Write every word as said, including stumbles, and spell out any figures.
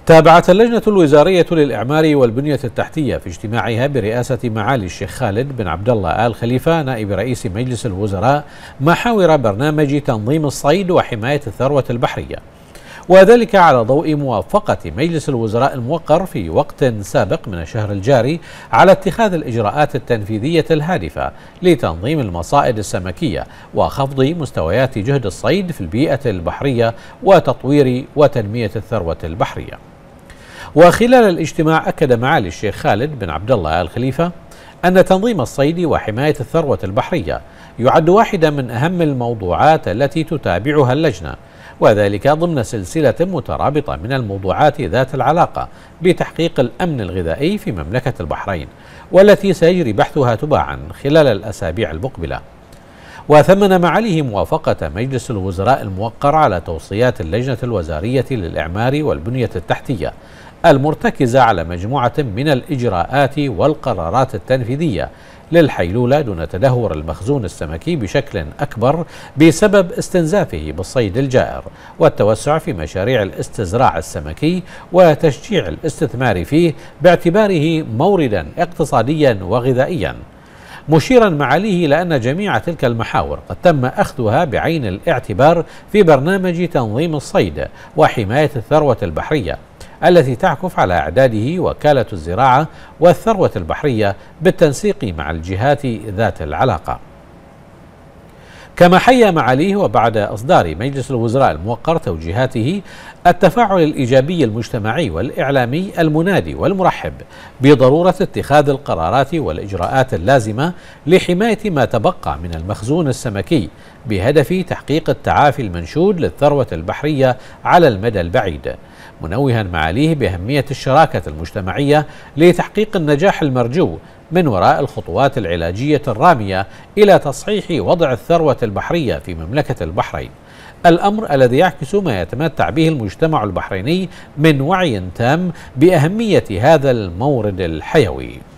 تابعت اللجنة الوزارية للإعمار والبنية التحتية في اجتماعها برئاسة معالي الشيخ خالد بن عبد الله آل خليفة نائب رئيس مجلس الوزراء محاور برنامج تنظيم الصيد وحماية الثروة البحرية، وذلك على ضوء موافقة مجلس الوزراء الموقر في وقت سابق من الشهر الجاري على اتخاذ الإجراءات التنفيذية الهادفة لتنظيم المصائد السمكية وخفض مستويات جهد الصيد في البيئة البحرية وتطوير وتنمية الثروة البحرية. وخلال الاجتماع أكد معالي الشيخ خالد بن عبد الله آل خليفة أن تنظيم الصيد وحماية الثروة البحرية يعد واحدة من أهم الموضوعات التي تتابعها اللجنة، وذلك ضمن سلسلة مترابطة من الموضوعات ذات العلاقة بتحقيق الأمن الغذائي في مملكة البحرين، والتي سيجري بحثها تباعا خلال الأسابيع المقبلة. وثمن معاليه موافقة مجلس الوزراء الموقر على توصيات اللجنة الوزارية للإعمار والبنية التحتية المرتكزة على مجموعة من الإجراءات والقرارات التنفيذية للحيلولة دون تدهور المخزون السمكي بشكل أكبر بسبب استنزافه بالصيد الجائر، والتوسع في مشاريع الاستزراع السمكي وتشجيع الاستثمار فيه باعتباره موردا اقتصاديا وغذائيا، مشيرا معاليه إلى أن جميع تلك المحاور قد تم أخذها بعين الاعتبار في برنامج تنظيم الصيد وحماية الثروة البحرية التي تعكف على إعداده وكالة الزراعة والثروة البحرية بالتنسيق مع الجهات ذات العلاقة. كما حيا معاليه وبعد إصدار مجلس الوزراء الموقر توجيهاته التفاعل الإيجابي المجتمعي والإعلامي المنادي والمرحب بضرورة اتخاذ القرارات والإجراءات اللازمة لحماية ما تبقى من المخزون السمكي بهدف تحقيق التعافي المنشود للثروة البحرية على المدى البعيد، منوها معاليه بأهمية الشراكة المجتمعية لتحقيق النجاح المرجو من وراء الخطوات العلاجية الرامية إلى تصحيح وضع الثروة البحرية في مملكة البحرين، الأمر الذي يعكس ما يتمتع به المجتمع البحريني من وعي تام بأهمية هذا المورد الحيوي.